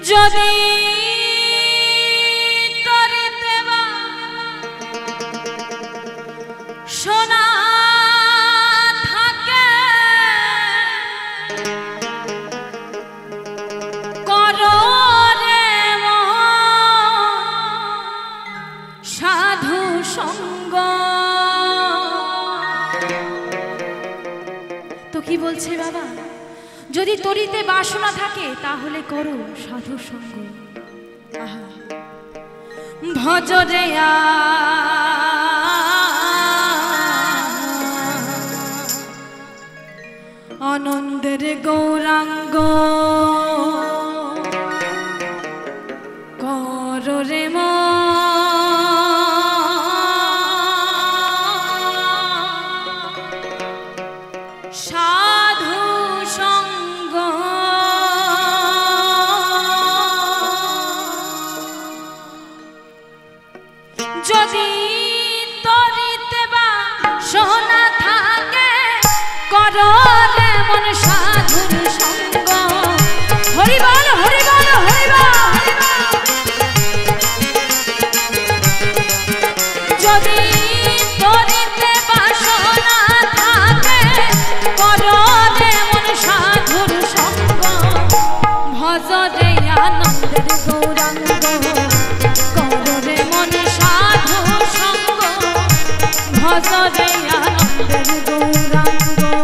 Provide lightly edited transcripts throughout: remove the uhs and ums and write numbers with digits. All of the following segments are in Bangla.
যদি তরিতে বা সোনা থাকে করো রে সাধু সঙ্গ। তো কি বলছে বাবা, যদি তরিতে বাসনা থাকে তাহলে করো সাধু সঙ্গ। ভজরে আনন্দের গৌরাঙ্গ করো রে সাধু সঙ্গ। যদি তরিতে বা সোনা থাকে করো রে মন সাধুর সঙ্গ। হরি বল হরি বল হরি বল। যদি তরিতে বা সোনা থাকে করো রে মন সাধুর সঙ্গ। ভজরে আনন্দের গৌরাঙ্গ করো রে মন সাধু সঙ্গ। ভজরে আনন্দের গৌরাঙ্গ।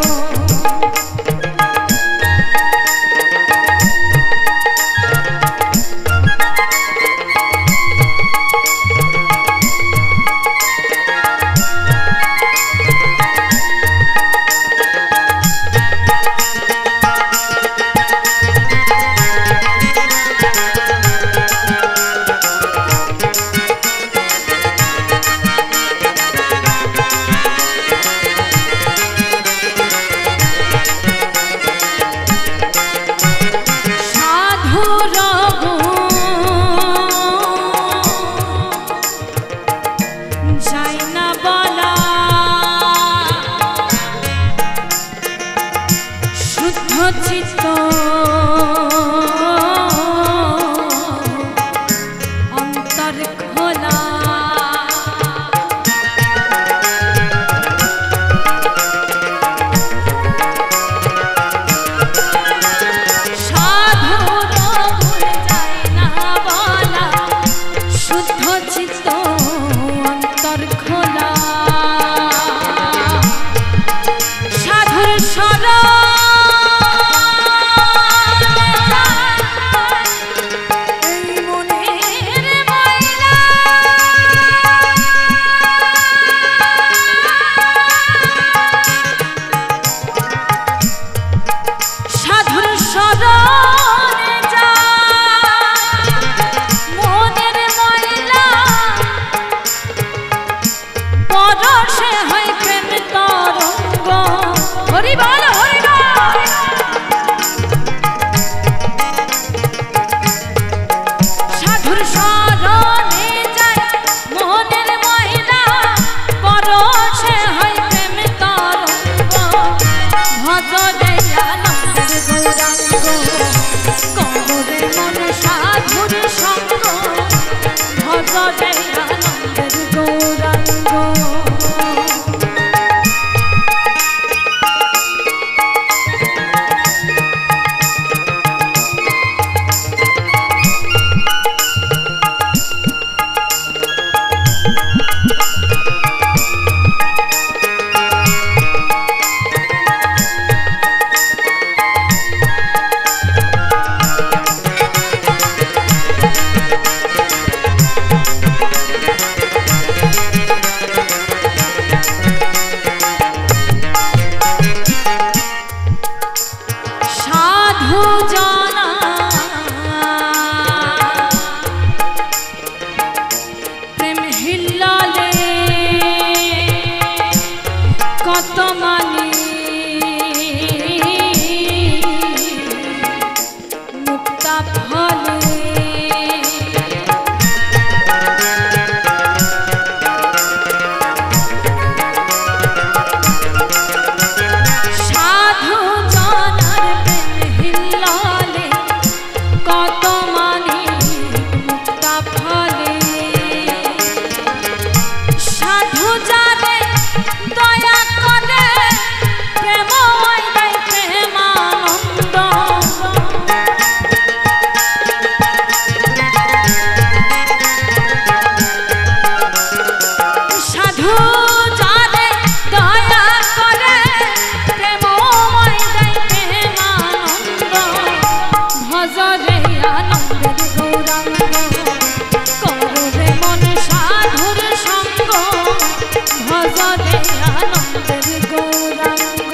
চিত্ত অন্তর খোলা সাধুর ভুল যায় না বলা। শুদ্ধ চিত্ত অন্তর খোলা সাধুর সরল ভজরে আনন্দের গৌরাঙ্গ।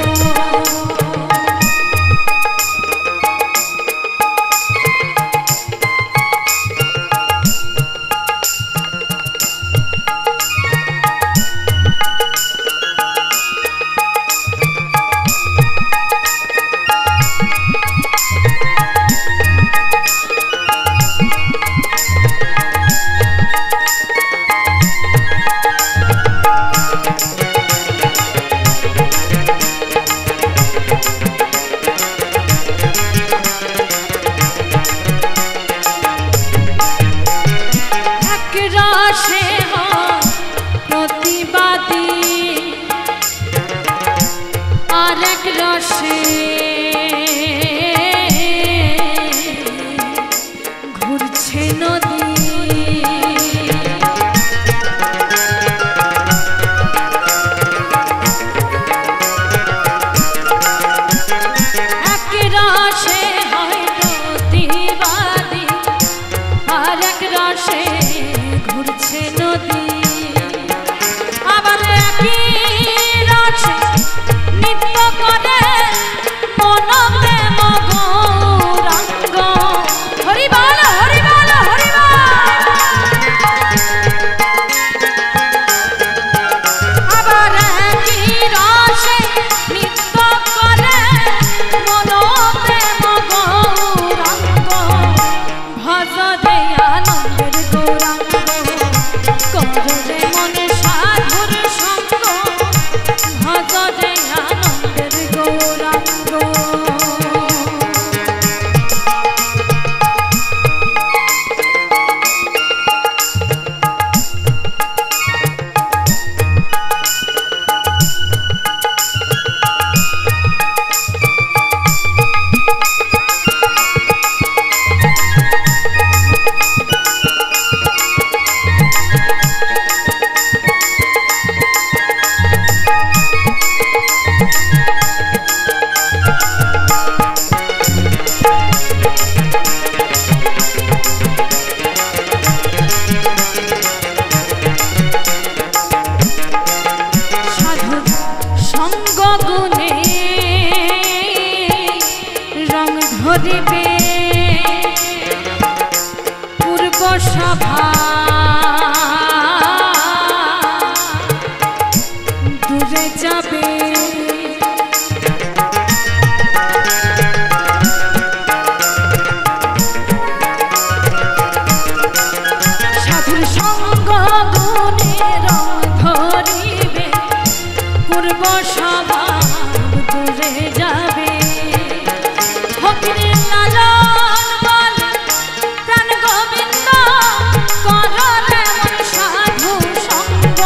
রসে প্রতিবাদী আরেক রসে ঘুরছে নদী। এক রসে হয় প্রতিবাদী আরেক রসে ঘুরছে নদী। আবার একই রসে নৃত্য করে মনতে মগৌরাঙ্গ। হরি বল হরি বল হরি বল। আবার একই রসে নৃত্য করে মনতে মগৌরাঙ্গ। ভজরে আনন্দের গৌরাঙ্গ কররে মনে সাধুর সঙ্গ। ভজরে আনন্দের গৌরাঙ্গ। গুণে রং ধরিবে পূর্ব সভা দূরে যাবে। সাধুর সঙ্গ গুণে রং ধরিবে পূর্ব সভা দূরে যাবে। ফকিরের লালন বলে প্রাণ গোবিন্দ করলে মন সাধু সঙ্গ।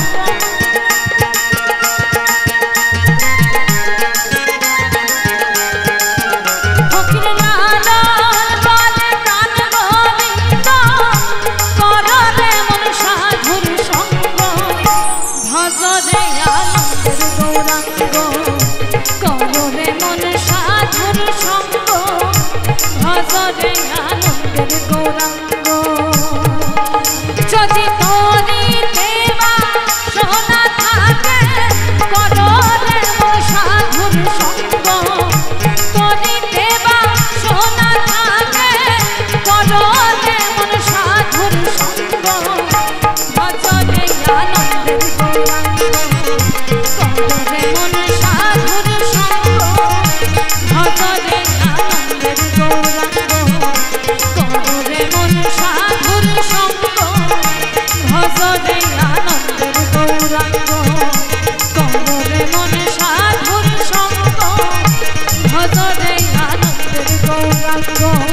ফকিরের লালন বলে প্রাণ গোবিন্দ করলে মন সাধুর সঙ্গ। ভজরে আনন্দের গৌরাঙ্গ কররে মন সাধুর সঙ্গ। ভজরে আনন্দের গৌরাঙ্গ। যদি তরিতে বাসনা থাকে কররে মন সাধুর সঙ্গ। তরিতে বাসনা থাকে কররে মন সাধুর সঙ্গ। ভজরে আনন্দের গৌরাঙ্গ কররে মন সাধুর সঙ্গ। ভজরে আনন্দের গৌরাঙ্গ কররে মন সাধুর সঙ্গ। ভজরে আনন্দের গৌরাঙ্গ কররে মন সাধুর সঙ্গ। ভজরে আনন্দের গৌরাঙ্গ।